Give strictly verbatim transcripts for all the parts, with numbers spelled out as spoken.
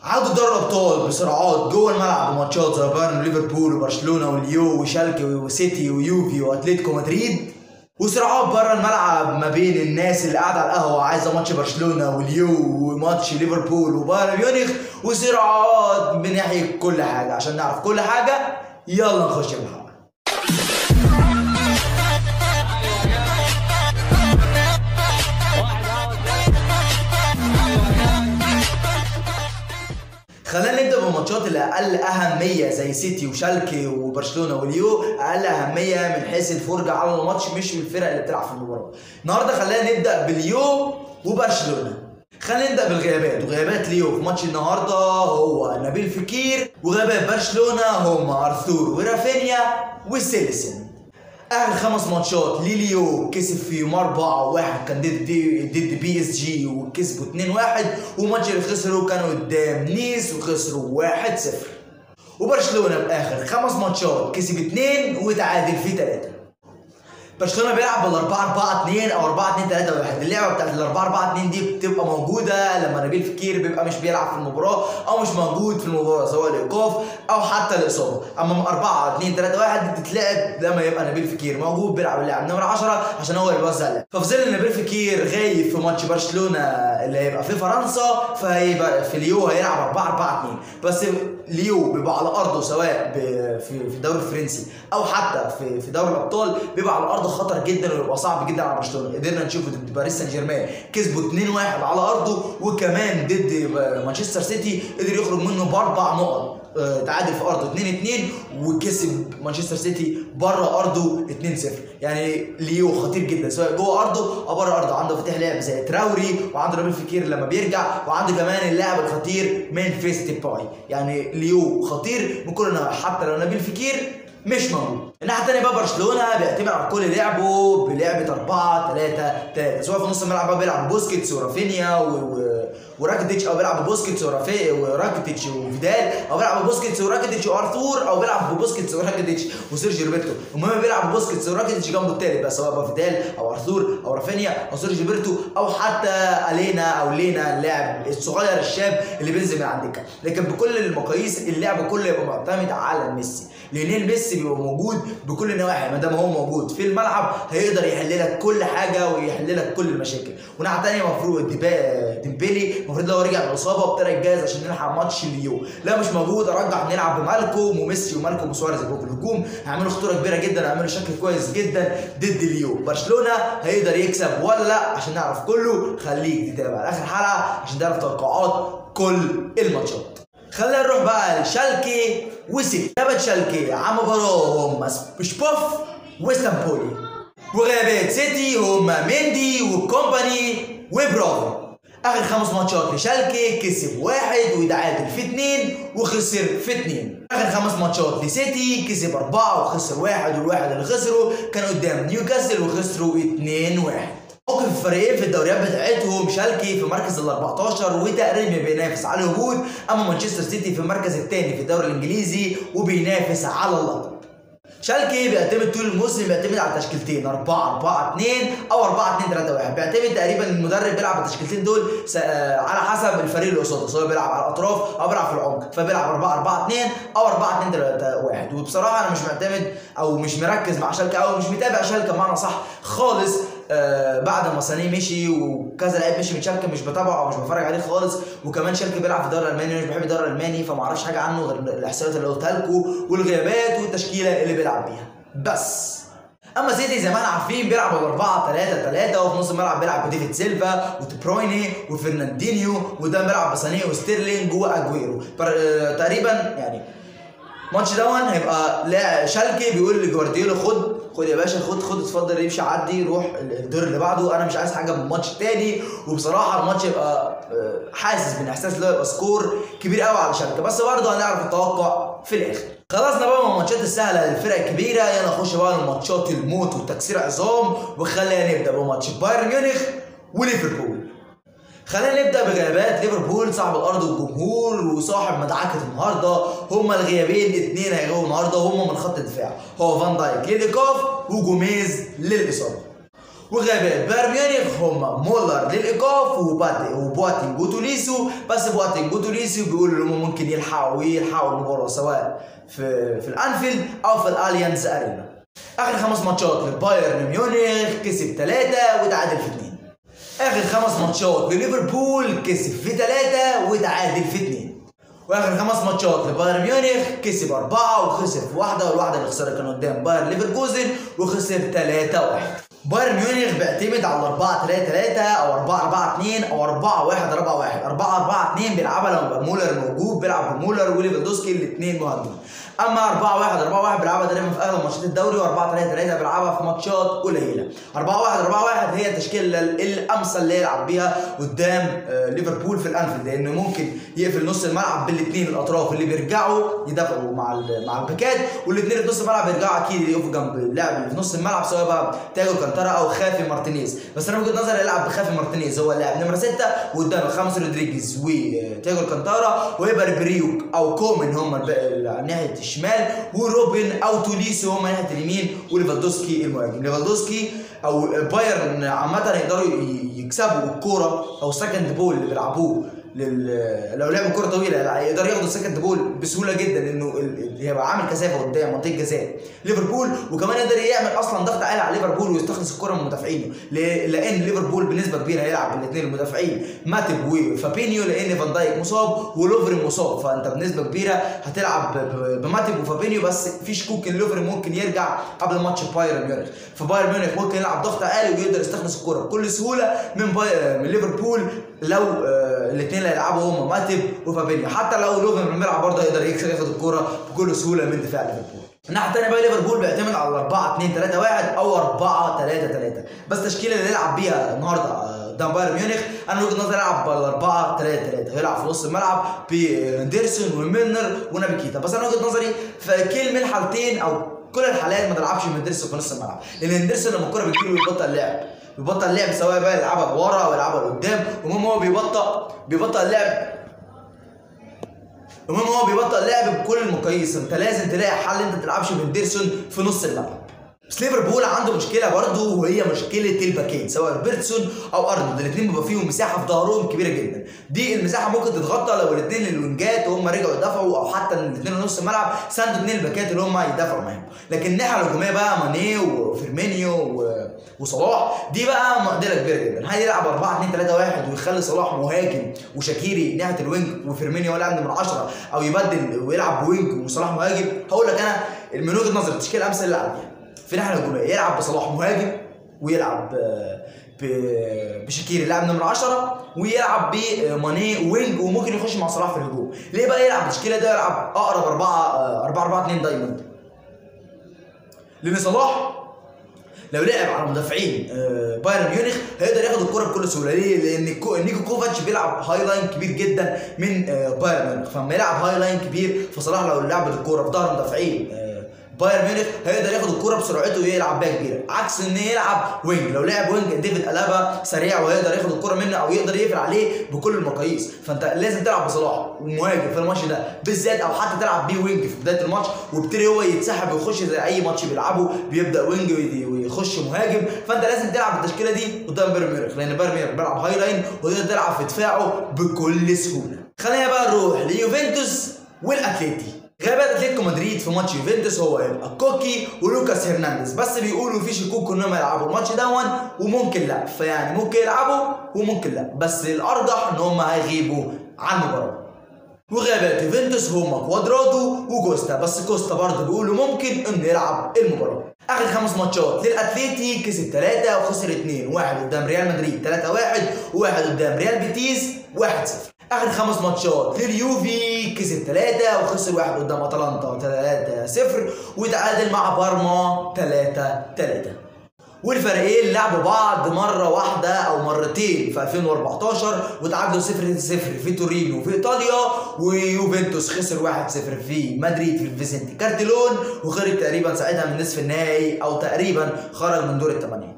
عودة دوري الابطال بصراعات جوه الملعب وماتشات زي بايرن وليفربول وبرشلونه واليو وشالكي وسيتي ويوفي واتلتيكو مدريد، وصراعات بره الملعب ما بين الناس اللي قاعده على القهوه عايزه ماتش برشلونه واليو وماتش ليفربول وبايرن ميونخ، وصراعات من ناحيه كل حاجه. عشان نعرف كل حاجه يلا نخش الحلقه. خلينا نبدا بالماتشات اللي اقل اهميه زي سيتي وشالكي وبرشلونه واليو، اقل اهميه من حيث الفرجه على الماتش مش الفرق اللي بتلعب في المباراه. النهارده خلينا نبدا باليو وبرشلونه. خلينا نبدا بالغيابات، وغيابات ليو في ماتش النهارده هو نبيل فكير، وغيابات برشلونه هم ارثور ورافينيا وسيلسن. اخر خمس ماتشات ليليو كسب فيهم أربعة واحد، كان ضد ضد بي اس جي وكسبوا اتنين واحد، وماتش اللي خسروا كانوا قدام نيس وخسروا واحد صفر. وبرشلونه باخر خمس ماتشات كسب اتنين وتعادل في تلاتة. برشلونه بيلعب بال أربعة أربعة اتنين او أربعة اتنين تلاتة واحد. اللعبه بتاعت ال أربعة أربعة اتنين دي بتبقى موجوده لما نبيل فكير بيبقى مش بيلعب في المباراه او مش موجود في المباراه، سواء الايقاف او حتى الاصابه. اما أربعة اتنين تلاتة واحد دي بتتلعب لما يبقى نبيل فكير موجود بيلعب اللاعب نمره عشرة عشان هو يوزع اللعب. ففي ظل نبيل فكير غايب في ماتش برشلونه اللي هيبقى في فرنسا، فهيبقى في ليو هيلعب أربعة أربعة اتنين. بس ليو بيبقى على ارضه سواء في في الدوري الفرنسي او حتى في في دوري الابطال بيبقى على ارضه خطر جدا ويبقى صعب جدا على برشلونه. قدرنا نشوفه ضد باريس سان جيرمان كسبوا اتنين واحد على ارضه، وكمان ضد مانشستر سيتي قدر يخرج منه باربع نقط، تعادل في ارضه اتنين اتنين وكسب مانشستر سيتي بره ارضه اتنين صفر. يعني ليو خطير جدا سواء جوه ارضه او بره ارضه. عنده فتح لعب زي تراوري، وعنده نبيل فكير لما بيرجع، وعنده كمان اللاعب الخطير ممفيس ديباي. يعني ليو خطير من كل النواحي حتى لو نبيل فكير مش موجود. الناحيه الثانيه بقى برشلونه بيعتمد على كل لعبه بلعبه أربعة تلاتة تلاتة، سواء في نص الملعب بقى بيلعب بوسكيتس ورافينيا و... و... وراكيتيتش، او بيلعب بوسكيتس ورافي وراكيتيتش وفيدال، او بيلعب بوسكيتس وراكيتيتش وارثور، او بيلعب بوسكيتس وراكيتيتش وسيرجيو روبرتو. المهم بيلعب بوسكيتس وراكيتيتش جنبه الثالث بقى، سواء بقى فيدال او ارثور او رافينيا او سيرجيو روبرتو، او حتى الينا او لينا اللاعب الصغير الشاب اللي بينزل من عند الكعب. لكن بكل المقاييس اللعب كله يبقى معتمد على ميسي، لان ميسي بيبقى موجود بكل النواحي. ما دام هو موجود في الملعب هيقدر يحل لك كل حاجه ويحل لك كل المشاكل. وناحيه ثانيه المفروض ديمبلي المفروض لو رجع من الاصابه ابتدى يتجهز عشان نلحق ماتش اليو. لا مش موجود، ارجح نلعب بمالكوم وميسي ومالكوم وسواريز في الهجوم، هيعملوا خطوره كبيره جدا، هيعملوا شكل كويس جدا ضد اليو. برشلونه هيقدر يكسب ولا لا؟ عشان نعرف كله خليك تتابع اخر حلقه عشان تعرف توقعات كل الماتشات. خلينا نروح بقى لشالكي وسيتي. غيابات شالكي عم مباراه هم سبوف وستامبولي، وغيابات سيتي هم مندي وكومباني وبرافو. اخر خمس ماتشات لشالكي كسب واحد ويتعادل في اتنين وخسر في اتنين. اخر خمس ماتشات لسيتي كسب اربعة وخسر واحد، والواحد اللي خسروا كان قدام نيوكاسل وخسروا اتنين واحد. موقف الفريقين في الدوريات بتاعتهم، شالكي في مركز ال أربعتاشر وتقريبا بينافس على الهبوط، اما مانشستر سيتي في المركز الثاني في الدوري الانجليزي وبينافس على اللقب. شالكي بيعتمد طول الموسم بيعتمد على تشكيلتين أربعة أربعة اتنين او أربعة اتنين تلاتة واحد. بيعتمد تقريبا المدرب بيلعب التشكيلتين دول على حسب الفريق اللي قصاده، سواء بيلعب على الاطراف او بيلعب في العمق، فبيلعب أربعة أربعة اتنين او أربعة اتنين تلاتة واحد. وبصراحه انا مش معتمد او مش مركز مع شالكي او مش متابع شالكي بمعنى صح خالص. آه بعد ما سانيه مشي وكذا لعيب مشي من شالكي مش بتابعه او مش بتفرج عليه خالص. وكمان شالكي بيلعب في الدوري الالماني مش بحب الدوري الالماني، فما اعرفش حاجه عنه غير الاحصائيات اللي قلتها لكم والغيابات والتشكيله اللي بيلعب بيها بس. اما سيتي زي ما احنا عارفين بيلعب أربعة تلاتة تلاتة، وفي نص الملعب بيلعب بديفيد سيلفا ودي برويني وفرناندينيو، وده بيلعب بسانيه وستيرلينج واجويرو تقريبا. يعني الماتش دون هيبقى لا شالكي بيقول لجوارديولا خد خد يا باشا، خد خد اتفضل امشي عدي روح الدور اللي بعده، انا مش عايز حاجه من الماتش التاني. وبصراحه الماتش يبقى حاسس بالاحساس اللي هو يبقى سكور كبير قوي على شالكي، بس برضه هنعرف التوقع في الاخر. خلصنا بقى من الماتشات السهله للفرق الكبيره، يلا نخش بقى للماتشات الموت والتكسير عظام. وخلينا نبدا بماتش بايرن ميونخ وليفربول. خلينا نبدا بغيابات ليفربول صاحب الارض والجمهور وصاحب مدعكه النهارده. هما الغيابين اثنين هيغيبوا النهارده، هما من خط الدفاع، هو فان دايك للايقاف وجوميز للاصابه. وغيابات بايرن ميونخ هم مولر للايقاف وبواتينج وتوليسو، بس بواتينج وتوليسو بيقولوا ان هم ممكن يلحقوا يلحقوا المباراه سواء في في الانفيلد او في الاليانز ارينا. اخر خمس ماتشات لبايرن ميونخ كسب ثلاثة وتعادل في اثنين. اخر خمس ماتشات لليفربول كسب في ثلاثة وتعادل في اثنين. واخر خمس ماتشات لبايرن ميونخ كسب أربعة وخسر في واحدة، والواحدة اللي خسرها كان قدام بايرن ليفركوزن وخسر ثلاثة واحد. بايرن ميونخ بيعتمد على أربعة ثلاثة ثلاثة او أربعة أربعة اثنين او أربعة واحد أربعة واحد. أربعة أربعة اثنين بيلعبها لما مولر موجود، بيلعب بمولر وليفاندوسكي الاثنين مهاجمين. اما أربعة واحد أربعة واحد بيلعبها تقريبا في اغلب ماتشات الدوري، و4 3 3 بيلعبها في ماتشات قليله. أربعة واحد أربعة واحد هي التشكيله الامثل اللي يلعب بيها قدام ليفربول في الانفيلد، لانه ممكن يقفل نص الملعب بالاثنين الاطراف اللي بيرجعوا يدافعوا مع مع الباكات، والاثنين اللي في نص الملعب بيرجعوا اكيد يقفوا جنب اللاعب اللي في نص الملعب سواء بقى تياجو كانتارا او خافي مارتينيز. بس انا وجهه نظري يلعب بخافي مارتينيز، هو اللاعب نمره ستة، وقدامه خامس رودريجيز وتياجو كانتارا ويبقى ريبريوك او كومن هم ناحيه الشمال، وروبن او توليسو هم ناحيه اليمين، وليفاندوسكي المهاجم. ليفاندوسكي او بايرن عامه يقدروا يكسبوا الكوره او سكند بول اللي بيلعبوه لل... لو لعبوا كوره طويله يقدر ياخدوا السكند بول بسهوله جدا، لانه هيبقى عامل كثافه قدام منطقه جزاء ليفربول، وكمان يقدر يعمل اصلا ضغط عالي على ليفربول ويستخلص الكوره من مدافعينه، ل... لان ليفربول بنسبه كبيره هيلعب بالاثنين المدافعين ماتب وفابينيو، لان فان دايك مصاب ولوفرين مصاب، فانت بنسبه كبيره هتلعب ب... بماتب وفابينيو، بس في شكوك ان لوفرين ممكن يرجع قبل ماتش بايرن ميونخ، فبايرن ميونخ ممكن يلعب ضغط عالي ويقدر يستخلص الكوره بكل سهوله من باي... من ليفربول لو آه الاثنين اللي هيلعبوا هم ماتب وفابينيو. حتى لو لوفرين بيلعب برضه يقدر ياخد الكوره بكل سهوله من دفاع ليفربول. الناحيه الثانيه بقى ليفربول بيعتمد على أربعة اثنين ثلاثة واحد او أربعة ثلاثة ثلاثة، بس التشكيله اللي يلعب بيها النهارده قدام بايرن ميونخ انا وجهه نظري يلعب أربعة ثلاثة ثلاثة، هيلعب في نص الملعب بهندرسون وميلنر ونابي كيتا، بس انا وجهه نظري في كل من الحالتين او كل الحالات ما تلعبش من هندرسون في نص الملعب، لان هندرسون لما الكوره بتجيله بيبطل اللعب بيبطل اللعب سواء بقى يلعبها لورا او يلعبها لقدام، المهم هو بيبطل بيبطل اللعب المهم هو بيبطل لعب بكل المقاييس. انت لازم تلاقي حل انت ما تلعبش بهندرسون في نص الملعب. بس ليفربول عنده مشكله برضه وهي مشكله الباكين سواء روبرتسون او ارنولد، الاثنين بيبقى فيهم مساحه في ظهرهم كبيره جدا، دي المساحه ممكن تتغطى لو الاثنين الوينجات وهم رجعوا يدافعوا، او حتى الاثنين نص الملعب ساندوا اثنين الباكات اللي هم يدافعوا معاهم. لكن الناحيه الهجوميه بقى ماني وفيرمينيو وصلاح دي بقى معضله كبيره جدا، هيلعب أربعة اثنين ثلاثة واحد ويخلي صلاح مهاجم وشاكيري ناحيه الوينج وفيرمينيو لاعب من عشرة، او يبدل ويلعب بوينج وصلاح مهاجم. هقول لك انا من وجهه نظري التشكيله الامثل اللي يلعب في الناحيه الهجوميه يلعب بصلاح مهاجم، ويلعب بشاكيري لاعب نمرة عشرة، ويلعب بماني وينج، وممكن يخش مع صلاح في الهجوم. ليه بقى يلعب التشكيله ده؟ يلعب اقرب أربعة أربعة أربعة اثنين دايما، لان صلاح لو لعب على مدافعين بايرن ميونخ هيقدر ياخد الكره بكل سهوله. ليه؟ لان نيكو كوفاتش بيلعب هاي لاين كبير جدا من بايرن ميونخ، فلما يلعب هاي لاين كبير فصلاح لو لعب الكره في ظهر مدافعين بايرن ميونخ هيقدر ياخد الكره بسرعته ويلعب بيها كبيره، عكس ان يلعب وينج. لو لعب وينج ديفيد ألابا سريع وهيقدر ياخد الكره منه او يقدر يقفل عليه بكل المقاييس، فانت لازم تلعب بصلاح ومهاجم في الماتش ده بالذات، او حتى تلعب بيه وينج في بدايه الماتش ويبتدي هو يتسحب ويخش زي اي ماتش بيلعبه بيبدا وينج ويخش مهاجم. فانت لازم تلعب التشكيله دي قدام بايرن ميونخ، لان بايرن ميونخ بيلعب هاي لاين وتقدر تلعب في دفاعه بكل سهوله. خلينا بقى نروح ليوفنتوس والاتليتي. غيابات اتلتيكو مدريد في ماتش يوفنتوس هو هيبقى كوكي ولوكاس هرنانديز، بس بيقولوا في شكوك انهم يلعبوا الماتش دون وممكن لا، فيعني ممكن يلعبوا وممكن لا، بس الارجح ان هم هيغيبوا عن المباراه. وغيابات يوفنتوس هم كوادرادو وكوستا، بس كوستا برضه بيقولوا ممكن انه يلعب المباراه. اخر خمس ماتشات للاتليتي كسب ثلاثة وخسر اثنين، واحد قدام ريال مدريد ثلاثة واحد، وواحد قدام ريال بيتيس واحد صفر. اخر خمس ماتشات لليوفي كسب ثلاثة وخسر واحد قدام اتلانتا ثلاثة صفر، وتعادل مع بارما ثلاثة ثلاثة. والفريقين لعبوا بعض مره واحده او مرتين في ألفين وأربعتاشر وتعادلوا صفر صفر في تورينو في ايطاليا، ويوفنتوس خسر واحد صفر في مدريد في الفيسنتي كارتيلون، وخرج تقريبا ساعتها من نصف النهائي او تقريبا خرج من دور الثمانيه.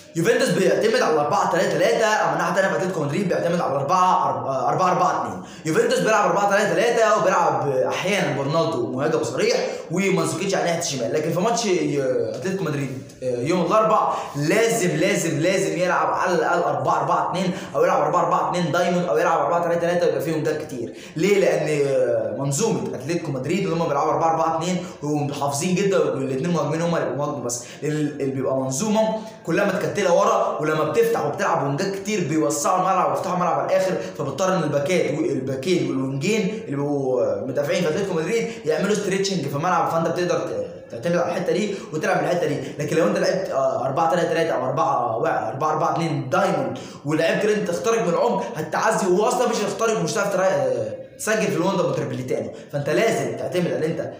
يوفنتوس بيعتمد على أربعة ثلاثة ثلاثة، اما الناحيه الثانيه في اتلتيكو مدريد بيعتمد على أربعة أربعة أربعة اثنين. يوفنتوس بيلعب أربعة ثلاثة ثلاثة وبيلعب احيانا برونالدو مهاجم صريح ومانزوكيتش على ناحيه الشمال، لكن في ماتش اتلتيكو مدريد يوم الاربعاء لازم لازم لازم يلعب على الاقل أربعة أربعة اثنين او يلعب أربعة أربعة اثنين دايموند او يلعب أربعة ثلاثة ثلاثة ويبقى فيهم جاب كتير. ليه؟ لان منظومه اتلتيكو مدريد اللي هم بيلعبوا أربعة أربعة اثنين ومحافظين جدا، والاثنين مهاجمين هم اللي بيهاجموا بس، اللي بيبقى منظومه كلها متكتله ورا، ولما بتفتح وبتلعب وينجات كتير بيوسعوا الملعب ويفتحوا الملعب على الاخر، فبيضطر ان الباكات والباكين والوينجين اللي بيبقوا مدافعين في اتلتيكو مدريد يعملوا ستريتشنج في الملعب، فانت بتقدر تعتمد على الحته دي وتلعب من الحته دي. لكن لو انت لعبت أربعة ثلاثة ثلاثة او أربعة أربعة اثنين دايموند ولعبت ان انت تخترق من العمق هتعزي، وهو اصلا مش هيخترق، مش هتعرف تسجل في الوندر متربليتانو، فانت لازم تعتمد ان انت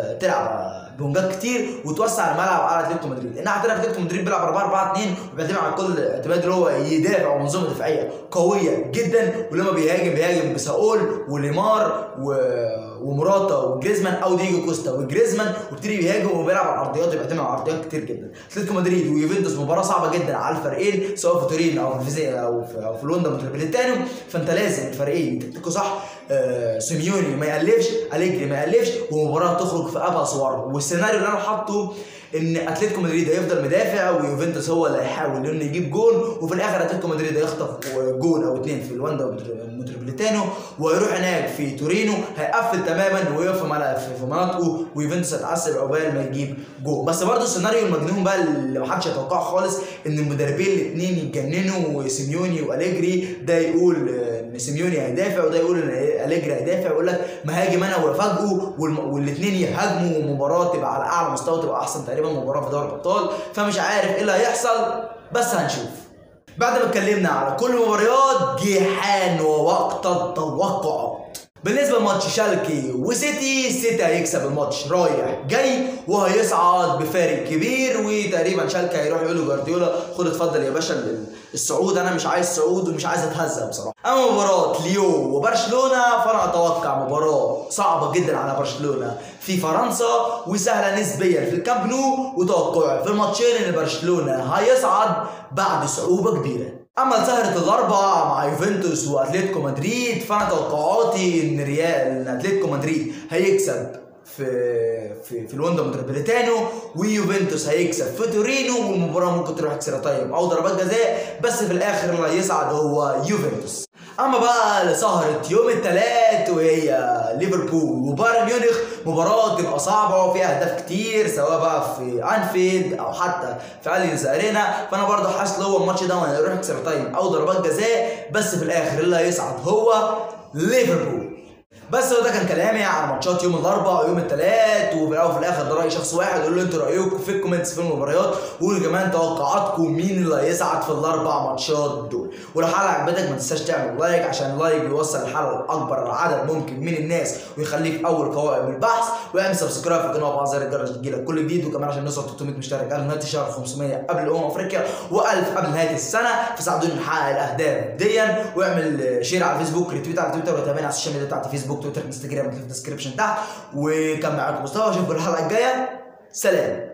تلعب بونجات كتير وتوسع الملعب على اتلتيكو مدريد. الناحيه الثانيه اتلتيكو مدريد بيلعب أربعة أربعة اثنين وبيعتمد على كل اعتماد اللي هو يدافع، ومنظومه دفاعيه قويه جدا، ولما بيهاجم بيهاجم بساول وليمار و... ومراتا وجريزمان او ديجو كوستا وجريزمان، وبيبتدي بيهاجم وبيلعب على العرضيات، بيعتمد على العرضيات كتير جدا. اتلتيكو مدريد ويوفنتوس مباراه صعبه جدا على الفريقين، سواء في تورين او في زي او في, أو في لندن متربليتانو، فانت لازم الفريقين يتكتكوا صح. آه سيميوني ما يقلفش، أليجري ما يقلفش، ومباراه تخرج في ابهى صورها. والسيناريو اللي انا حاطه ان اتلتيكو مدريد هيفضل مدافع ويوفنتوس هو اللي هيحاول انه يجيب جون، وفي الاخر اتلتيكو مدريد هيخطف جون او اثنين في الواندا متربليتانو وهيروح هناك في تورينو هيقفل تماما ويقف في مناطقه، ويوفنتوس هتعسر عقبال ما يجيب جون. بس برضه السيناريو المجنون بقى اللي ما حدش يتوقعه خالص ان المدربين الاثنين يتجننوا، سيميوني واليجري، ده يقول ان سيميوني هيدافع وده يقول ان اليجري هيدافع، ويقول لك مهاجم انا وافاجئه، والاثنين يهاجموا ومباراه تبقى على اعلى مستوى، تبقى احسن تقريبا مباراه في دوري الابطال. فمش عارف ايه اللي هيحصل بس هنشوف. بعد ما اتكلمنا على كل المباريات جه حان ووقت التوقعات. بالنسبه لماتش شالكي وسيتي، سيتي هيكسب الماتش رايح جاي وهيصعد بفارق كبير، وتقريبا شالكي هيروح يقول له جوارديولا خد اتفضل يا باشا الصعود، انا مش عايز صعود ومش عايز اتهزم بصراحه. اما مباراه ليو وبرشلونه فانا اتوقع مباراه صعبه جدا على برشلونه في فرنسا وسهله نسبيا في الكامب نو، وتوقعي في الماتشين ان برشلونه هيصعد بعد صعوبه كبيره. اما سهره الاربعاء مع يوفنتوس واتلتيكو مدريد فانا توقعاتي ان ريال ان اتلتيكو مدريد هيكسب في في في الواندا متربليتانو، ويوفنتوس هيكسب في تورينو، والمباراه ممكن تروح اكسترا تايم او ضربات جزاء، بس في الاخر اللي هيصعد هو يوفنتوس. اما بقى لسهره يوم الثلاث وهي ليفربول وبايرن ميونخ، مباراه تبقى صعبه وفيها اهداف كتير سواء بقى في انفيلد او حتى في اليانز ارينا، فانا برضه حاسس هو الماتش ده هيروح اكسترا تايم او ضربات جزاء، بس في الاخر اللي هيصعد هو ليفربول. بس هو ده كان كلامي على ماتشات يوم الاربعاء ويوم الثلاث، وفي الاول وفي الاخر ده راي شخص واحد. قولوا لي انتوا رايكم في الكومنتس في المباريات، وقولوا كمان توقعاتكم مين اللي هيصعد في الاربع ماتشات دول. ولو الحلقه عجبتك ما تنساش تعمل لايك عشان اللايك بيوصل الحلقه لاكبر عدد ممكن من الناس ويخليك في اول قوائم البحث، واعمل سبسكرايب في القناه وفعل زر الجرس يجيلك كل جديد، وكمان عشان نوصل ثلاثمية مشترك قبل نهايه الشهر خمسمية قبل امم افريقيا و1000 قبل نهايه السنه، فساعدوني نحقق الاهداف ديا. واعمل شير على الفيسبوك، ريتويت على تويتر، وتابعنا على السوشيال ميديا بتاعتي فيسبوك تويتر انستجرام في الديسكربشن تحت. وكان معاكم مصطفى، اشوفكم الحلقه الجايه، سلام.